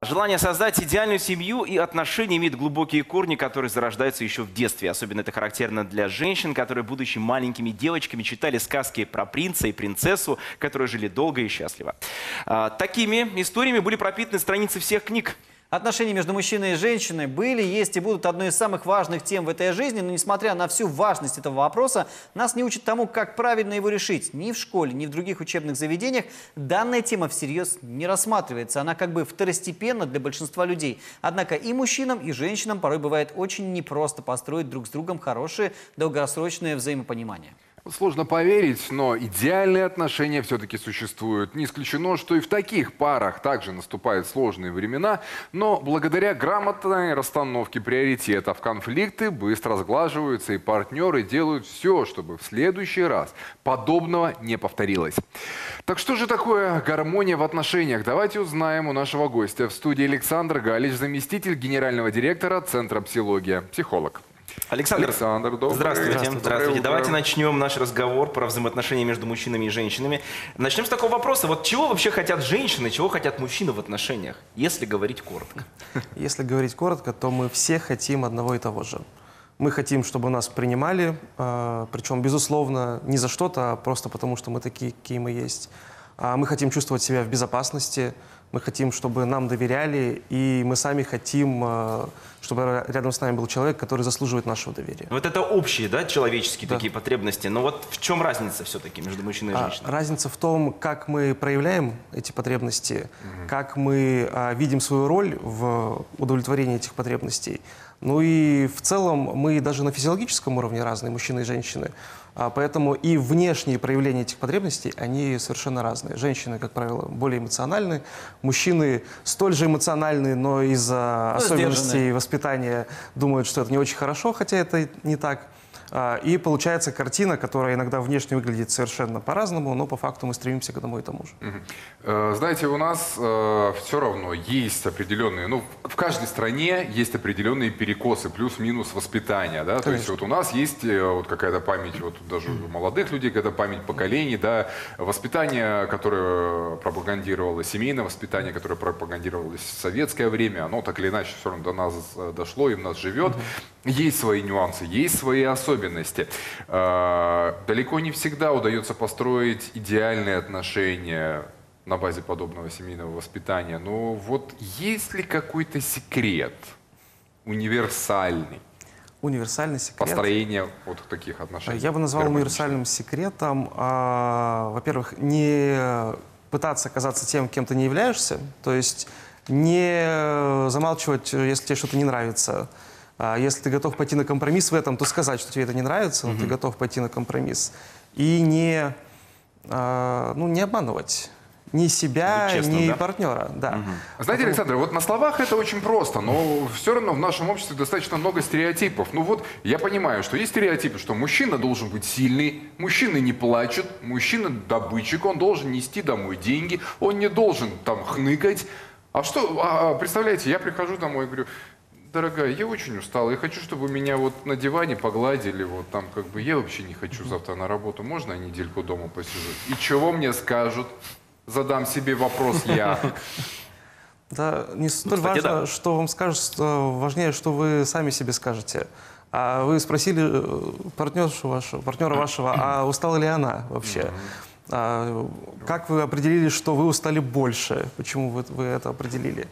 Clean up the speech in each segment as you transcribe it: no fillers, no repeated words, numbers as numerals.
Желание создать идеальную семью и отношения имеет глубокие корни, которые зарождаются еще в детстве. Особенно это характерно для женщин, которые, будучи маленькими девочками, читали сказки про принца и принцессу, которые жили долго и счастливо. Такими историями были пропитаны страницы всех книг. Отношения между мужчиной и женщиной были, есть и будут одной из самых важных тем в этой жизни, но несмотря на всю важность этого вопроса, нас не учат тому, как правильно его решить. Ни в школе, ни в других учебных заведениях данная тема всерьез не рассматривается. Она как бы второстепенна для большинства людей. Однако и мужчинам, и женщинам порой бывает очень непросто построить друг с другом хорошее долгосрочное взаимопонимание. Сложно поверить, но идеальные отношения все-таки существуют. Не исключено, что и в таких парах также наступают сложные времена, но благодаря грамотной расстановке приоритетов конфликты быстро сглаживаются, и партнеры делают все, чтобы в следующий раз подобного не повторилось. Так что же такое гармония в отношениях? Давайте узнаем у нашего гостя. В студии Александр Галич, заместитель генерального директора Центра «Психология», психолог. Александр, добрый. Здравствуйте. Давайте начнем наш разговор про взаимоотношения между мужчинами и женщинами. Начнем с такого вопроса. Вот чего вообще хотят женщины, чего хотят мужчины в отношениях, если говорить коротко? Если говорить коротко, то мы все хотим одного и того же. Мы хотим, чтобы нас принимали, причем, безусловно, не за что-то, а просто потому, что мы такие, какие мы есть. Мы хотим чувствовать себя в безопасности, мы хотим, чтобы нам доверяли, и мы сами хотим, чтобы рядом с нами был человек, который заслуживает нашего доверия. Вот это общие, да, человеческие такие потребности. Но вот в чем разница все-таки между мужчиной и женщиной? Разница в том, как мы проявляем эти потребности, как мы видим свою роль в удовлетворении этих потребностей. Ну и в целом мы даже на физиологическом уровне разные, мужчины и женщины. Поэтому и внешние проявления этих потребностей, они совершенно разные. Женщины, как правило, более эмоциональны, мужчины столь же эмоциональны, но из-за особенностей воспитания думают, что это не очень хорошо, хотя это не так. И получается картина, которая иногда внешне выглядит совершенно по-разному, но по факту мы стремимся к одному и тому же. Знаете, у нас все равно есть определенные, ну, в каждой стране есть определенные перекосы, плюс-минус воспитания, да, то есть вот у нас есть вот какая-то память, вот даже у молодых людей, какая-то память поколений, да, воспитание, которое пропагандировалось, семейное воспитание, которое пропагандировалось в советское время, оно так или иначе все равно до нас дошло и в нас живет. Есть свои нюансы, есть свои особенности. Далеко не всегда удается построить идеальные отношения на базе подобного семейного воспитания. Но вот есть ли какой-то секрет универсальный? Универсальный секрет? Построение вот таких отношений. Я бы назвал универсальным секретом, во-первых, не пытаться казаться тем, кем ты не являешься, то есть не замалчивать, если тебе что-то не нравится. Если ты готов пойти на компромисс в этом, то сказать, что тебе это не нравится, но ты готов пойти на компромисс. И не обманывать ни себя, честным, ни да? партнера. Да. Знаете, Александр, вот на словах это очень просто, но все равно в нашем обществе достаточно много стереотипов. Ну вот, я понимаю, что есть стереотипы, что мужчина должен быть сильный, мужчины не плачут, мужчина добытчик, он должен нести домой деньги, он не должен там хныкать. Представляете, я прихожу домой и говорю: дорогая, я очень устала, я хочу, чтобы меня вот на диване погладили, вот там как бы, я вообще не хочу завтра на работу, можно я недельку дома посижу? И чего мне скажут? Задам себе вопрос я. Да, не столь важно, что вам скажут, важнее, что вы сами себе скажете. А вы спросили партнера вашего, а устала ли она вообще? Как вы определили, что вы устали больше? Почему вы это определили?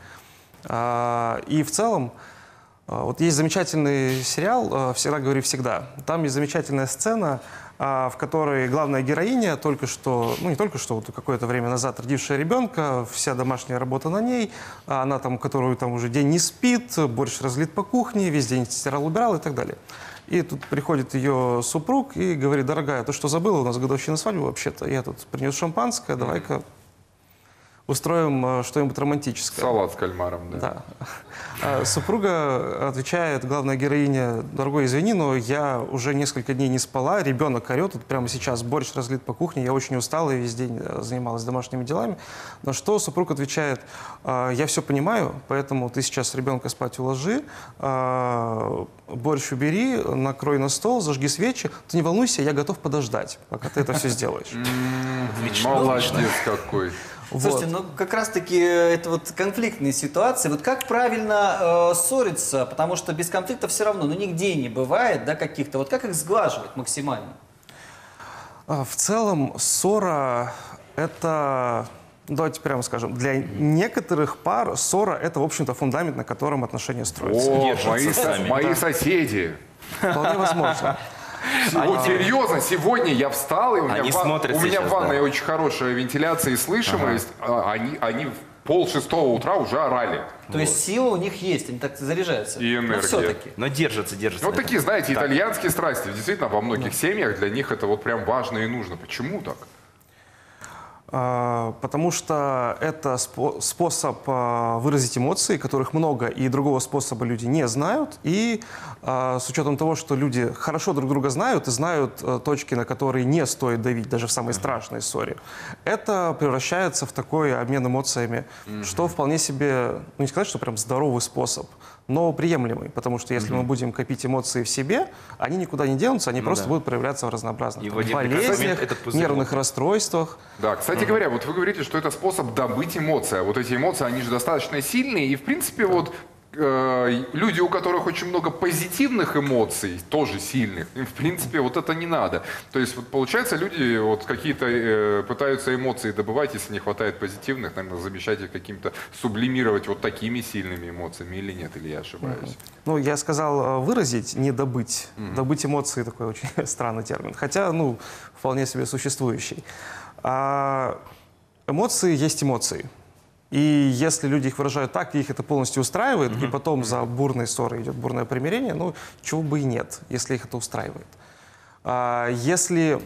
И в целом, вот есть замечательный сериал «Всегда говори всегда». Там есть замечательная сцена, в которой главная героиня только что, ну не только что, вот какое-то время назад родившая ребенка, вся домашняя работа на ней, она там, которую там уже день не спит, борщ разлит по кухне, весь день стирал, убирал и так далее. И тут приходит ее супруг и говорит: дорогая, ты что забыла, у нас годовщина свадьбы вообще-то, я тут принес шампанское, давай-ка устроим что-нибудь романтическое. Салат с кальмаром, да. Супруга отвечает, главная героиня: дорогой, извини, но я уже несколько дней не спала, ребенок орет, тут прямо сейчас борщ разлит по кухне, я очень устала и весь день занималась домашними делами. На что супруг отвечает: я все понимаю, поэтому ты сейчас ребенка спать уложи, борщ убери, накрой на стол, зажги свечи, ты не волнуйся, я готов подождать, пока ты это все сделаешь. Молодец какой. Слушайте, ну как раз-таки это вот конфликтные ситуации. Вот как правильно ссориться? Потому что без конфликта все равно, ну нигде не бывает, да, каких-то. Вот как их сглаживать максимально? В целом, ссора – это, давайте прямо скажем, для некоторых пар ссора – это, в общем-то, фундамент, на котором отношения строятся. О, мои соседи. Вполне возможно. Вот серьезно, сегодня я встал, и у меня в ванной да. очень хорошая вентиляция и слышимость. Они в 5:30 утра уже орали. То есть сила у них есть, они так заряжаются. И энергия. Все-таки. Но держится. Вот такие, знаете, итальянские страсти. Действительно, во многих семьях для них это вот прям важно и нужно. Почему так? Потому что это способ выразить эмоции, которых много, и другого способа люди не знают. И с учетом того, что люди хорошо друг друга знают и знают точки, на которые не стоит давить, даже в самой страшной ссоре, это превращается в такой обмен эмоциями, что вполне себе, ну не сказать, что прям здоровый способ, но приемлемый. Потому что если мы будем копить эмоции в себе, они никуда не денутся, они просто будут проявляться в разнообразных болезнях, нервных расстройствах. Да, кстати говоря, вот вы говорите, что это способ добыть эмоции. А вот эти эмоции, они же достаточно сильные. И, в принципе, вот люди, у которых очень много позитивных эмоций, тоже сильных, им, в принципе, вот это не надо. То есть, вот, получается, люди вот какие-то пытаются эмоции добывать, если не хватает позитивных, наверное, замещать их каким-то, сублимировать вот такими сильными эмоциями или нет, или я ошибаюсь? Ну, я сказал выразить, не добыть. Добыть эмоции — такой очень странный термин. Хотя, ну, вполне себе существующий. Эмоции есть эмоции. И если люди их выражают так, и их это полностью устраивает, и потом за бурной ссорой идет бурное примирение, ну, чего бы и нет, если их это устраивает. Если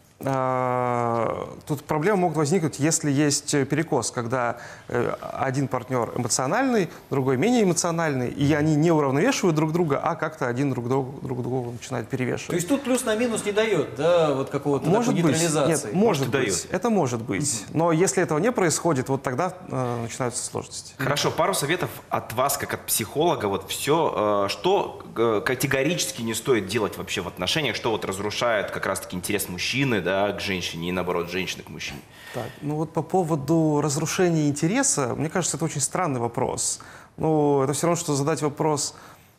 тут проблемы могут возникнуть, если есть перекос, когда один партнер эмоциональный, другой менее эмоциональный, и они не уравновешивают друг друга, а как-то один друг друга начинает перевешивать. То есть тут плюс на минус не дает, да, вот какого-то такой нейтрализации? Нет, может быть. Это может быть. Но если этого не происходит, вот тогда начинаются сложности. Хорошо, пару советов от вас, как от психолога. Вот все, что категорически не стоит делать вообще в отношениях, что вот разрушает как раз-таки интерес мужчины, да, к женщине и наоборот женщины к мужчине. Так, ну вот по поводу разрушения интереса, мне кажется, это очень странный вопрос. Ну, это все равно, что задать вопрос,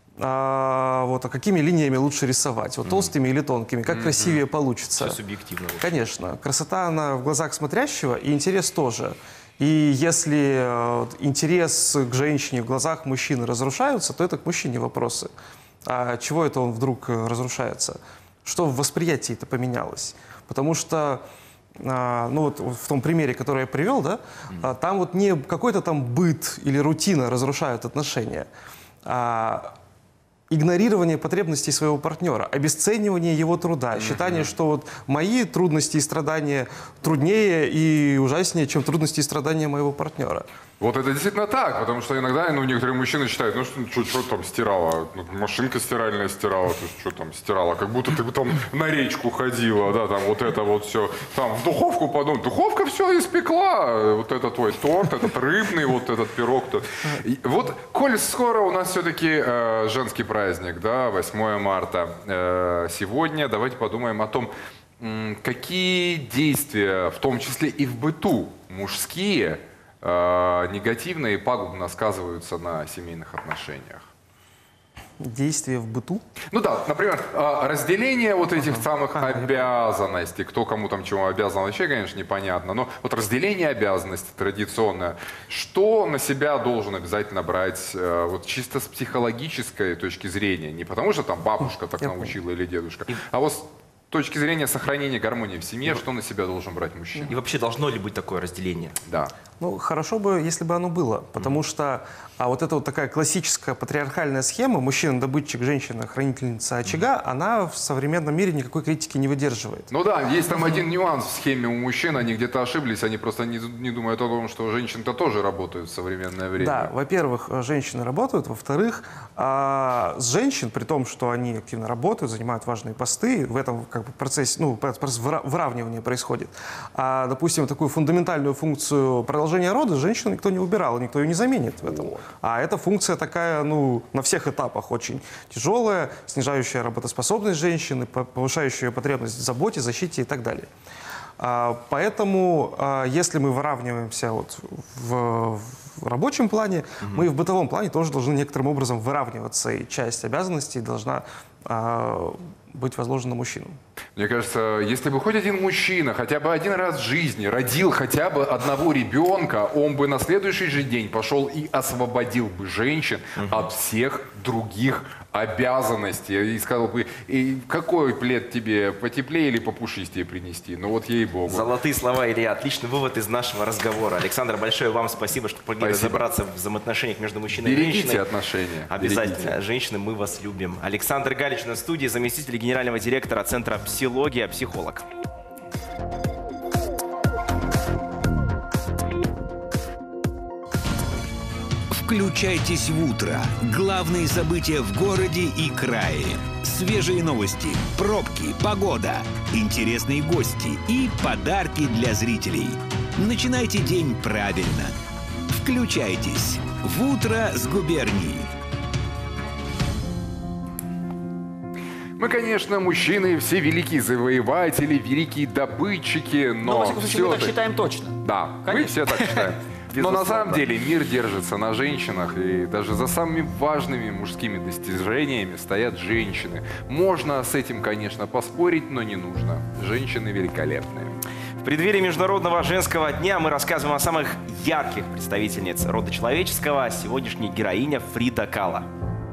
а какими линиями лучше рисовать, вот толстыми или тонкими, как красивее получится. Все субъективно. Конечно, красота, она в глазах смотрящего, и интерес тоже. И если интерес к женщине в глазах мужчины разрушаются, то это к мужчине вопросы. А чего это он вдруг разрушается? Что в восприятии-то поменялось? Потому что, ну вот в том примере, который я привел, да, там вот не какой-то там быт или рутина разрушают отношения, а игнорирование потребностей своего партнера, обесценивание его труда, считание, что вот мои трудности и страдания труднее и ужаснее, чем трудности и страдания моего партнера. Вот это действительно так, потому что иногда некоторые мужчины считают, ну что там стирала, машинка стиральная стирала, то есть что там стирала, как будто ты бы там на речку ходила, да, там вот это вот все, там в духовку подумай, духовка все испекла, вот это твой торт, этот рыбный, вот этот пирог-то. Вот, коль скоро у нас все-таки женский праздник, да, 8 марта, сегодня давайте подумаем о том, какие действия, в том числе и в быту, мужские, негативно и пагубно сказываются на семейных отношениях. Действия в быту? Ну да, например, разделение вот этих самых обязанностей, кто кому там чего обязан, вообще, конечно, непонятно, но вот разделение обязанностей традиционное, что на себя должен обязательно брать вот чисто с психологической точки зрения, не потому что там бабушка так научила или дедушка, а вот с точки зрения сохранения гармонии в семье, что на себя должен брать мужчина? И вообще должно ли быть такое разделение? Да. Ну, хорошо бы, если бы оно было, потому что вот эта вот такая классическая патриархальная схема, мужчина-добытчик, женщина-хранительница очага, она в современном мире никакой критики не выдерживает. Ну да, есть там один нюанс в схеме у мужчин, они где-то ошиблись, они просто не думают о том, что женщины-то тоже работают в современное время. Да, во-первых, женщины работают, во-вторых, с женщин, при том, что они активно работают, занимают важные посты, в этом как бы процессе, ну, процесс выравнивания происходит. Допустим, такую фундаментальную функцию продолжения рода женщину никто не убирал, никто ее не заменит в этом. А эта функция такая, ну, на всех этапах очень тяжелая, снижающая работоспособность женщины, повышающая ее потребность в заботе, защите и так далее. Поэтому, если мы выравниваемся вот в рабочем плане, мы и в бытовом плане тоже должны некоторым образом выравниваться, и часть обязанностей должна быть возложена мужчинам. Мне кажется, если бы хоть один мужчина хотя бы один раз в жизни родил хотя бы одного ребенка, он бы на следующий же день пошел и освободил бы женщин от всех других обязанностей. И сказал бы, какой плед тебе, потеплее или попушистее принести? Ну вот ей-богу. Золотые слова, Илья. Отличный вывод из нашего разговора. Александр, большое вам спасибо, что помогли разобраться в взаимоотношениях между мужчиной и женщиной. Берегите отношения. Обязательно. Берегите. Женщины, мы вас любим. Александр Галич на студии, заместитель генерального директора Центра психологии, психолог. Включайтесь в утро. Главные события в городе и крае. Свежие новости, пробки, погода, интересные гости и подарки для зрителей. Начинайте день правильно. Включайтесь в утро с губернией. Мы, конечно, мужчины, все великие завоеватели, великие добытчики, но во всяком случае, мы так считаем точно. Да, мы Конечно. все так считаем. Но на самом деле мир держится на женщинах, и даже за самыми важными мужскими достижениями стоят женщины. Можно с этим, конечно, поспорить, но не нужно. Женщины великолепные. В преддверии Международного женского дня мы рассказываем о самых ярких представительниц рода человеческого. Сегодняшняя героиня Фрида Кало.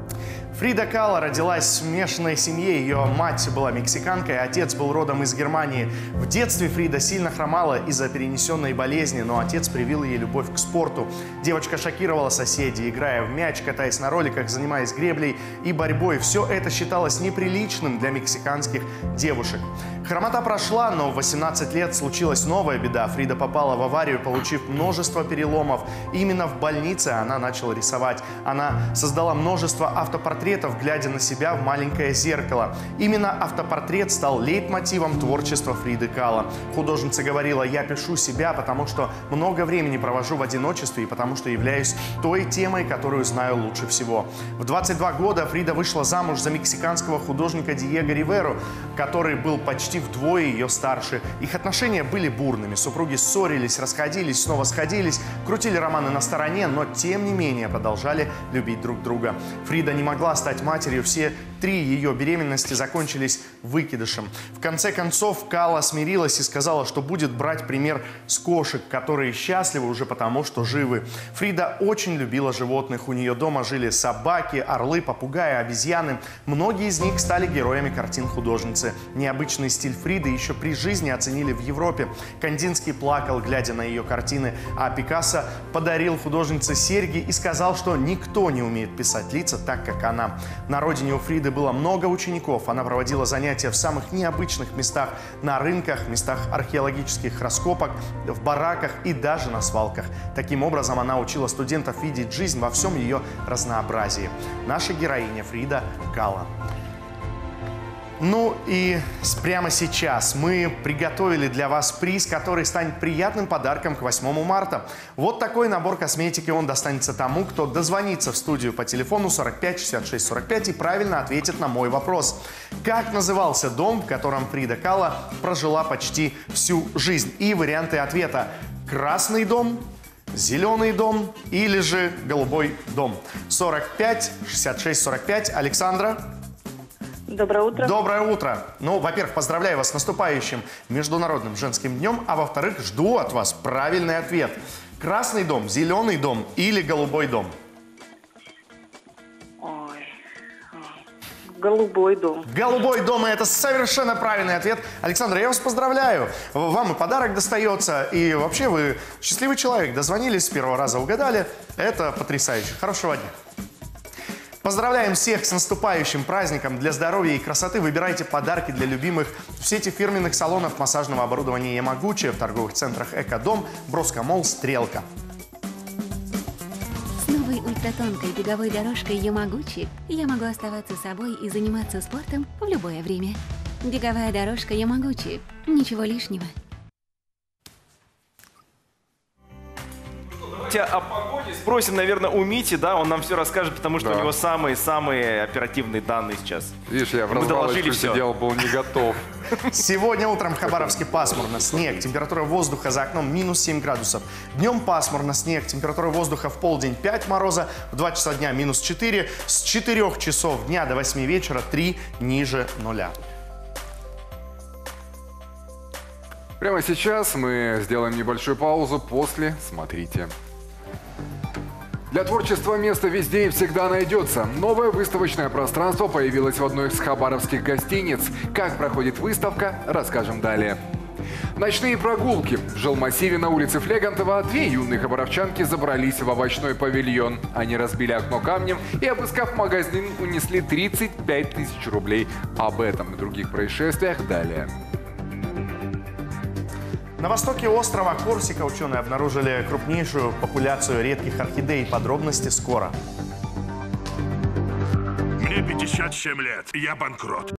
Фрида Кало родилась в смешанной семье. Ее мать была мексиканкой, а отец был родом из Германии. В детстве Фрида сильно хромала из-за перенесенной болезни, но отец привил ей любовь к спорту. Девочка шокировала соседей, играя в мяч, катаясь на роликах, занимаясь греблей и борьбой. Все это считалось неприличным для мексиканских девушек. Хромота прошла, но в 18 лет случилась новая беда. Фрида попала в аварию, получив множество переломов. Именно в больнице она начала рисовать. Она создала множество автопортретов, глядя на себя в маленькое зеркало. Именно автопортрет стал лейтмотивом творчества Фриды Кало. Художница говорила: «Я пишу себя, потому что много времени провожу в одиночестве и потому что являюсь той темой, которую знаю лучше всего». В 22 года Фрида вышла замуж за мексиканского художника Диего Риверу, который был почти вдвое ее старше. Их отношения были бурными. Супруги ссорились, расходились, снова сходились, крутили романы на стороне, но тем не менее продолжали любить друг друга. Фрида не могла стать матерью. Все 3 ее беременности закончились выкидышем. В конце концов Кало смирилась и сказала, что будет брать пример с кошек, которые счастливы уже потому, что живы. Фрида очень любила животных. У нее дома жили собаки, орлы, попугаи, обезьяны. Многие из них стали героями картин художницы. Необычный стиль Фриды еще при жизни оценили в Европе. Кандинский плакал, глядя на ее картины, а Пикассо подарил художнице серьги и сказал, что никто не умеет писать лица так, как она. На родине у Фриды было много учеников. Она проводила занятия в самых необычных местах, на рынках, местах археологических раскопок, в бараках и даже на свалках. Таким образом, она учила студентов видеть жизнь во всем ее разнообразии. Наша героиня Фрида Кало. Ну и прямо сейчас мы приготовили для вас приз, который станет приятным подарком к 8 марта. Вот такой набор косметики, он достанется тому, кто дозвонится в студию по телефону 45 66 45 и правильно ответит на мой вопрос. Как назывался дом, в котором Фрида Кало прожила почти всю жизнь? И варианты ответа: красный дом, зеленый дом или же голубой дом. 45 66 45. Александра. Доброе утро. Доброе утро. Ну, во-первых, поздравляю вас с наступающим Международным женским днем, а во-вторых, жду от вас правильный ответ. Красный дом, зеленый дом или голубой дом? Ой. Голубой дом. Голубой дом, и это совершенно правильный ответ. Александра, я вас поздравляю. Вам и подарок достается, и вообще вы счастливый человек. Дозвонились, с первого раза угадали. Это потрясающе. Хорошего дня. Поздравляем всех с наступающим праздником. Для здоровья и красоты выбирайте подарки для любимых в сети фирменных салонов массажного оборудования Ямагучи, в торговых центрах Экодом, Броскомолл, Стрелка. С новой ультратонкой беговой дорожкой Ямагучи я могу оставаться собой и заниматься спортом в любое время. Беговая дорожка Ямагучи. Ничего лишнего. О погоде Спросим, наверное, у Мити, да, он нам все расскажет, потому что Да. у него самые оперативные данные сейчас. Видишь, я в Мы доложили развалочку всё. сидел, был не готов. Сегодня утром в Хабаровске пасмурно, снег, температура воздуха за окном минус 7 градусов. Днем пасмурно, снег, температура воздуха в полдень 5 мороза, в 2 часа дня минус 4, с 4 часов дня до 8 вечера 3 ниже нуля. Прямо сейчас мы сделаем небольшую паузу. После смотрите. Для творчества место везде и всегда найдется. Новое выставочное пространство появилось в одной из хабаровских гостиниц. Как проходит выставка, расскажем далее. Ночные прогулки. В жилмассиве на улице Флегантова две юные хабаровчанки забрались в овощной павильон. Они разбили окно камнем и, обыскав магазин, унесли 35 тысяч рублей. Об этом и других происшествиях далее. На востоке острова Корсика ученые обнаружили крупнейшую популяцию редких орхидей. Подробности скоро. Мне 57 лет, я банкрот.